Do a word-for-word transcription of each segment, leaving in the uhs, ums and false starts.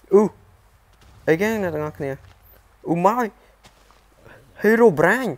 Ooh, again nè tụi ngọc nè. Oh my, Herobrine.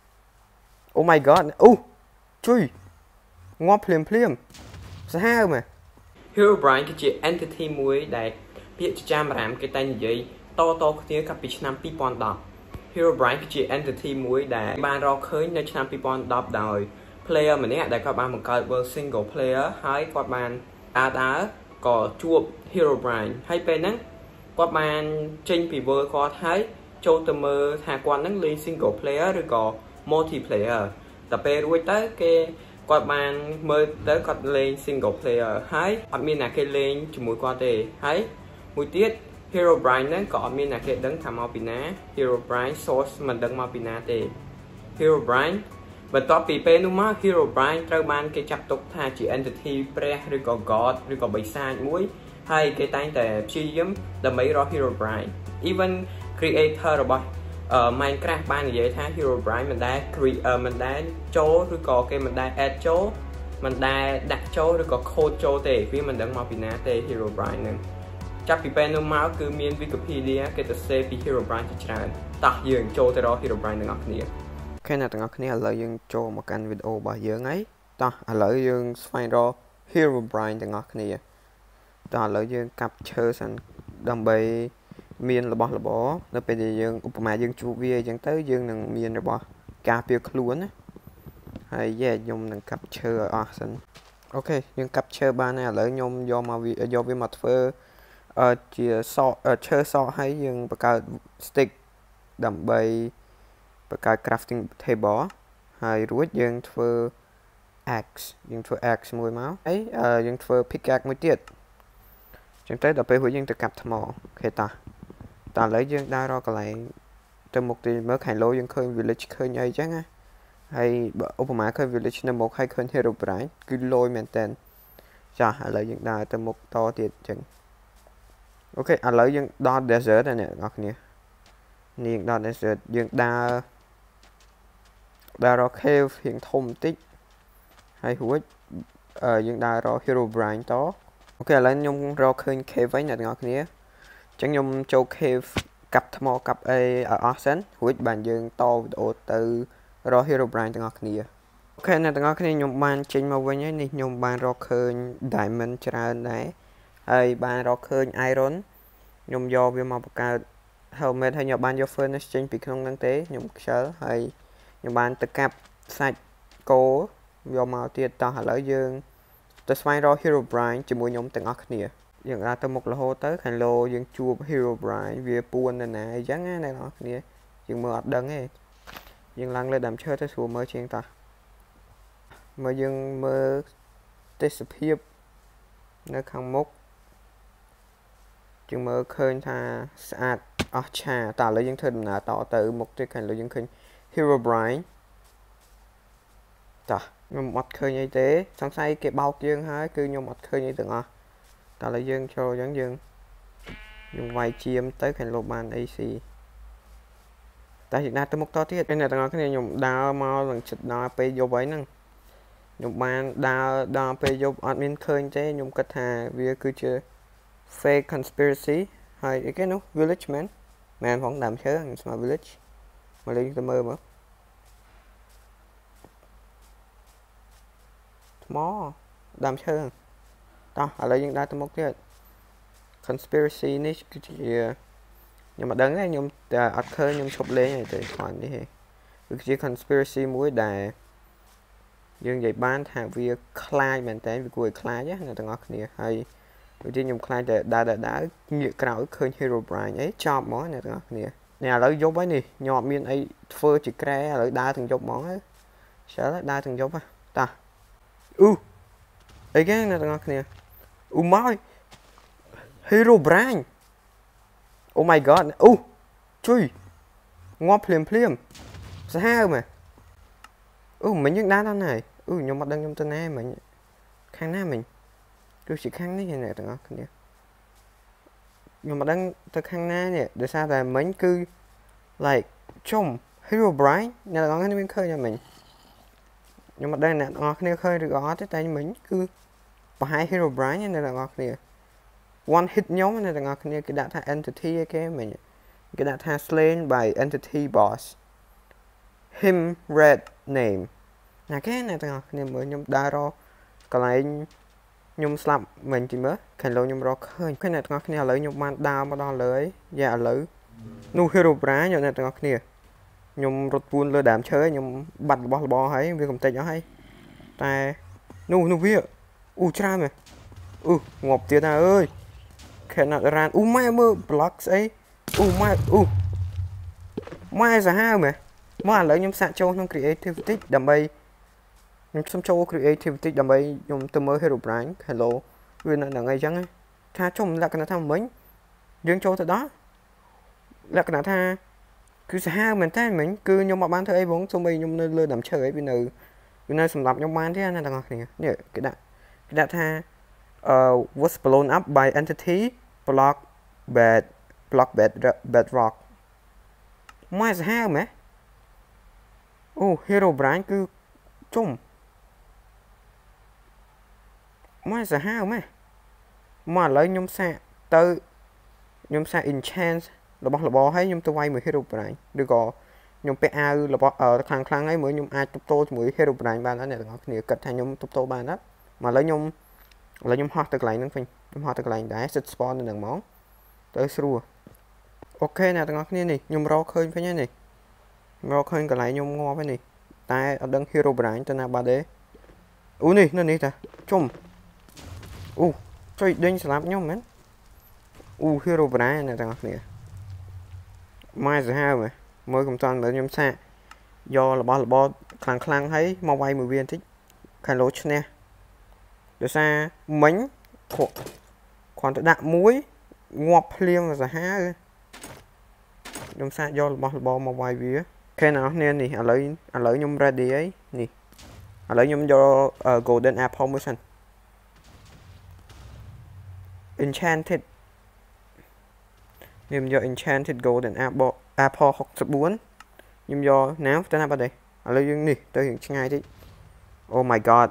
Oh my god. Oh, chui. Ngọt phliềm phliềm. Sao mà Herobrine គឺជា entity មួយដែលពាក្យចាមរាមគេតែនិយាយតតគ្នាកាលពីឆ្នាំtwo thousand ten Herobrine គឺជា entity មួយដែលបានរកឃើញនៅឆ្នាំtwo thousand tenដោយ player ម្នាក់ដែលគាត់បានបង្កើត world single player ហើយគាត់បានដើរដើរក៏ជួប Herobrine ហើយពេលហ្នឹងគាត់បានចេញពី world គាត់ហើយចូលទៅមើលថាគាត់ហ្នឹងលេង single player ឬក៏ multiplayer តែពេលរួចទៅគេគាត់បានមើលទៅគាត់លេង single player ហើយអត់មានអ្នកគេលេងជាមួយគាត់ទេហើយមួយទៀត Herobrine ហ្នឹងក៏អត់មានអ្នកគេដឹងថាមកពីណា Herobrine source មិនដឹងមកពីណាទេ Herobrine បន្ទាប់ពីពេលនោះមក Herobrine ត្រូវបានគេចាត់ទុកថាជា entity ព្រះឬក៏ god ឬក៏បិសាចមួយហើយគេតែងតែព្យាយាមដើម្បីរក Herobrine even creator របស់Minecraft បាននិយាយថា Herobrine មិនដែល create មិនដែលចូលឬក៏គេមិនដែល add ចូលមិនដែលដាក់ចូលឬក៏ code ចូលទេវាមិនដឹងមកពីណាទេ Herobrine ហ្នឹងចាប់ពីពេលនោះមកគឺមាន Wikipedia គេទៅ say ពី Herobrine ជាច្រើនតោះយើងចូលទៅរក Herobrine ទាំងអស់គ្នាអូខេអ្នកទាំងអស់គ្នាឥឡូវយើងចូលមកកាន់វីដេអូរបស់យើងហើយតោះឥឡូវយើងស្វែងរក Herobrine ទាំងអស់គ្នាតោះឥឡូវយើង capture សិនដើម្បីមានរបស់របរនៅពេលដែលយើងឧបមាយើងជួបវាអញ្ចឹងទៅយើងនឹងមានរបស់ការពារខ្លួនណាហើយយេខ្ញុំនឹង capture ឲ្យអស់សិនអូខេយើង capture បានហើយឥឡូវខ្ញុំយកមកយកវាមកធ្វើអឺជាសក់ឈើសក់ហើយយើងបង្កើត stick ដើម្បីបង្កើត crafting table ហើយរួចយើងធ្វើ axe យើងធ្វើ axe មួយមកហើយយើងធ្វើ pickaxe មួយទៀតអញ្ចឹងទៅដល់ពេលរួចយើងទៅកាប់ថ្មអូខេតោះតោះឥឡូវយើងដើររកកន្លែងទៅមុខទីមើលខាងលើយើងឃើញ village ឃើញអីចឹងណាហើយឧបមាឃើញ village នៅមុខហើយឃើញ Herobrine គឺលយមែនតើចាឥឡូវយើងដើរទៅមុខតទៀតចឹងអូខេឥឡូវយើងដល់ desert ហើយអ្នកនរគ្នានេះយើងដល់ desert យើងដើរដើររក cave រៀងធំបន្តិចហើយរួចយើងដើររក Herobrine តអូខេឥឡូវខ្ញុំរកឃើញ cave វិញអ្នកនរគ្នាអញ្ចឹងខ្ញុំចូល cave កាប់ថ្មកាប់អីឲ្យអស់សិនរួចបានយើងតវីដេអូទៅរក Herobrine ទាំងអស់គ្នាអូខេអ្នកទាំងអស់គ្នាខ្ញុំបានចេញមកវិញហើយនេះខ្ញុំបានរកឃើញ diamond ច្រើនដែរហើយបានរកឃើញ iron ខ្ញុំយកវាមកបង្កើត helmet ហើយខ្ញុំបានយក furnace ចេញពីក្នុងហ្នឹងទេខ្ញុំខ្ជិលហើយខ្ញុំបានទៅកាប់សាច់គោយកមកទៀតតោះឥឡូវយើងទៅស្វែងរក Herobrine ជាមួយខ្ញុំទាំងអស់គ្នាយើងដើរទៅមុខរហូតទៅខាងលោយើងជួប Herobrine វាពួននៅណាអញ្ចឹងណាអ្នកនរគ្នាយើងមើលអត់ដឹងទេយើងឡើងលើដើមឈើទៅស្រួលមើលជាងតោះមើលយើងមើលទេសភាពនៅខាងមុខយើងមើលឃើញថាស្អាតអស្ចារ្យតើឥឡូវយើងធ្វើដំណើរតទៅមុខទៀតខាងលើយើងឃើញ Herobrine តោះខ្ញុំអត់ឃើញអីទេសង្ស័យគេបោកយើងហើយគឺខ្ញុំអត់ឃើញអីទាំងអស់តើឥឡូវយើងចូលអញ្ចឹងយើងយើងវាយជាមទៅខាងលោកបានអីស៊ីតែយើងដើរទៅមុខតទៀតអ្នកទាំងអស់គ្នាខ្ញុំដើរមកនឹងចិត្តដល់ពេលយប់ហើយហ្នឹងខ្ញុំបានដើរដល់ពេលយប់អត់មានឃើញទេខ្ញុំគិតថាវាគឺជា fake conspiracy ហើយអីគេនោះ village មែនមែនផងដើមឈើខ្ញុំស្មា village មកលេងទៅមើលមើលថ្មដើមឈើតោះឥឡូវយើងដើរទៅមុខទៀត conspiracy នេះគឺជាខ្ញុំមិនដឹងទេខ្ញុំតែអត់ឃើញខ្ញុំឈប់លេងទេគ្រាន់នេះទេវាជា conspiracy មួយដែលយើងនិយាយបានថាវាខ្លាចមែនតើវាគួរឲ្យខ្លាចណាទាំងអស់គ្នាហើយដូចជាខ្ញុំខ្លាចតែដើរដើរដើរងាកក្រោយឃើញ Herobrine អីចប់ហ្មងអ្នកទាំងអស់គ្នានេះឥឡូវយប់ហើយនេះខ្ញុំអត់មានអីធ្វើជាក្រែឥឡូវដើរទាំងយប់ហ្មងហើយឆ្លើដើរទាំងយប់ហ៎តោះអូអីគេអ្នកទាំងអស់គ្នាអូម៉យ Herobrine Oh my god អូជួយ ងាប់ភ្លាមភ្លាមសាហាវមែនអូមិញយើងដើរដល់ណាអូខ្ញុំអត់ដឹងខ្ញុំទៅណាមិញខាងណាមិញគឺជាខាងនេះអ្នកទាំងអស់គ្នាខ្ញុំអត់ដឹងទៅខាងណានេះដោយសារតែមិញគឺ like ជុំ Herobrine អ្នកទាំងអស់គ្នាមានឃើញអត់មិញខ្ញុំអត់ដឹងអ្នកទាំងអស់គ្នាឃើញឬក៏អត់ទេតែមិញគឺបង្ហាញ Herobrine អ្នកទាំងអស់គ្នា one hit ខ្ញុំណាទាំងអស់គ្នាគេដាក់ថា entity ឯគេមិញគេដាក់ថា slain by entity boss him red name ណាគេណាទាំងអស់គ្នាមើលខ្ញុំដើររកកន្លែងខ្ញុំស្លាប់មិញទីមើលខាងលើខ្ញុំរកឃើញឃើញអ្នកទាំងអស់គ្នាឥឡូវខ្ញុំបានដើរមកដល់លើហើយយ៉ាឥឡូវនោះ hero brand អ្នកទាំងអស់គ្នាខ្ញុំរត់ពួនលើដើមឈើខ្ញុំបាត់របស់របរហើយវាកំទេចអស់ហើយតែនោះនោះវាអូច្រើនមែនអូងាប់ទៀតណាអើយខេណាត់រ៉ានអូម៉ែមើល block ស្អីអូម៉ែអូម៉ែសាហាវមែនមកឥឡូវខ្ញុំសាកចូលក្នុង creativity ដើម្បីខ្ញុំសុំចូល creativity ដើម្បីខ្ញុំទៅមើល hero brand hello វានៅហ្នឹងអីចឹងថាជុំលក្ខណៈថាមិញយើងចូលទៅដល់លក្ខណៈថាគឺសាហាវមែនតើមិញគឺខ្ញុំអត់បានធ្វើអីហ្មងសូម្បីខ្ញុំនៅលើដើមឈើអីវានៅវានៅសម្រាប់ខ្ញុំបានទេណាទាំងអស់គ្នានេះគេដាក់គេដាក់ថា uh was blown up by entity block bed block bed bedrock មកសាហាវមែនអូ hero brand គឺជុំមកសាហាវមែនមកឥឡូវខ្ញុំសាកទៅខ្ញុំសាក enchant របស់របរឲ្យខ្ញុំទៅវាយមួយ hero brand ឬក៏ខ្ញុំពាក់អាវរបស់ខ្លាំងខ្លាំងហើយមើលខ្ញុំអាចទប់ទល់ជាមួយ hero brand បានដែរអ្នកទាំងអស់គ្នាគិតថាខ្ញុំទប់ទល់បានណាមកឥឡូវខ្ញុំឥឡូវខ្ញុំហោះទៅកន្លែងហ្នឹងវិញខ្ញុំហោះទៅកន្លែងដែរ set spawn នៅហ្នឹងមកទៅស្រួលអូខេអ្នកទាំងអស់គ្នានេះខ្ញុំរកឃើញវិញហើយនេះខ្ញុំរកឃើញកន្លែងខ្ញុំងាប់ហើយនេះតែអត់ដឹង hero brand ទៅណាបាត់ទេអូនេះនៅនេះតាជុំអូជួយដេញស្លាប់ខ្ញុំមែនអូ hero brand អ្នកទាំងអស់គ្នាមកសាហាវមើលកំតាន់មើលខ្ញុំសាកយករបស់របរខ្លាំងខ្លាំងហើយមកវាយមួយវាបន្តិចខាងលោឈ្នះដោយសារមិញគ្រាន់តែដាក់មួយងាប់ភ្លៀងសាហាវខ្ញុំសាកយករបស់របរមកវាយវាគេអ្នកនរគ្នានេះឥឡូវឥឡូវខ្ញុំ ready ហើយនេះឥឡូវខ្ញុំយក golden apple មួយសិន enchanted ខ្ញុំយក enchanted golden apple apple หกสิบสี่ខ្ញុំយកណាទៅណាបាត់ទេឥឡូវយើងនេះទៅយើងឆ្ងាយតិច oh my god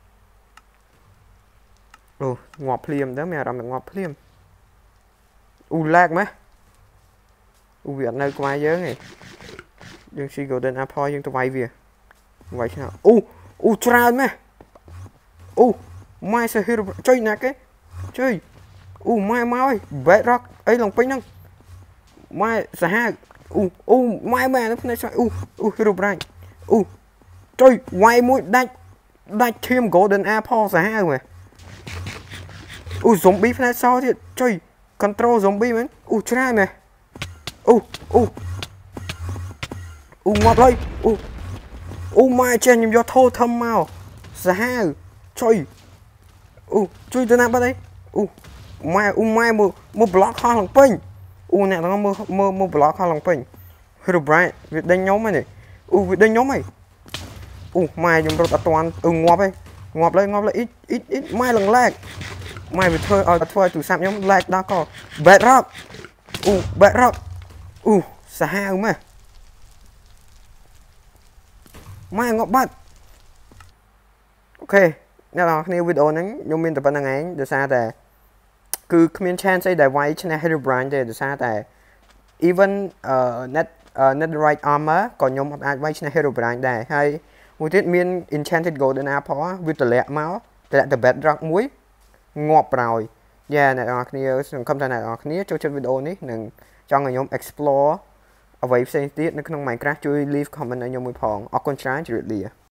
អូងាប់ភ្លាមទៅមានអារម្មណ៍ងាប់ភ្លាមអូ lag ម៉េះអូវាអត់នៅក្បែរយើងទេយើងស៊ី golden apple យើងទៅវាយវាវាយឆ្នោអូអូច្រើនម៉េះអូម៉ែសាហេជួយណាគេជួយអូម៉ែមកហើយ bedrock អីឡងពេញហ្នឹងម៉ែសាហាវអូអូម៉ែម៉ែផ្នែកស្អីអូអូ hero brand អូជួយវាយមួយដាច់ដាច់ឈាម golden apple សាហាវម៉ែអូ zombie ផ្នែកសទៀតជួយ control zombie មែនអូច្រើនម៉ែអូអូអូងាប់ហើយអូអូម៉ែចេះខ្ញុំយកធោធំមកសាហាវជួយអូជួយទៅណាបាត់អីអូម៉ែអូម៉ែមើលមើល block ខោះឡើងពេញអូអ្នកទាំងមើលមើលមើល block ខោះឡើងពេញ hero brand វាដេញខ្ញុំហើយនេះអូវាដេញខ្ញុំហើយអូម៉ែខ្ញុំរត់អត់ទាន់អឺងាប់ហើយងាប់លើងាប់លើអ៊ីអ៊ីអ៊ីម៉ែឡើង lag ម៉ែវាធ្វើឲ្យធ្វើឲ្យទូរស័ព្ទខ្ញុំ lag ដល់ក bedrock អូ bedrock អូសាហាវម៉ែម៉ែងាប់បាត់អូខេអ្នកនរគ្នាវីដេអូហ្នឹងខ្ញុំមានតែប៉ុណ្្នឹងឯងដោយសារតែគឺគ្មាន chance អីដែលវាយឈ្នះ hero brand ទេដោយសារតែ even net netherite armor ក៏ខ្ញុំអត់អាចវាយឈ្នះ hero brand ដែរហើយមួយទៀតមាន enchanted golden apple វាតម្លាក់មកតម្លាក់ទៅ bedrock មួយងាប់ប្រោយយ៉ាអ្នកនរគ្នាសង្ឃឹមថាអ្នកនរគ្នាចូលចិត្តវីដេអូនេះនិងចង់ឲ្យខ្ញុំ explore អ្វីផ្សេងទៀតនៅក្នុង Minecraft ជួយ leave comment ឲ្យខ្ញុំមួយផងអរគុណច្រើនជម្រាបលា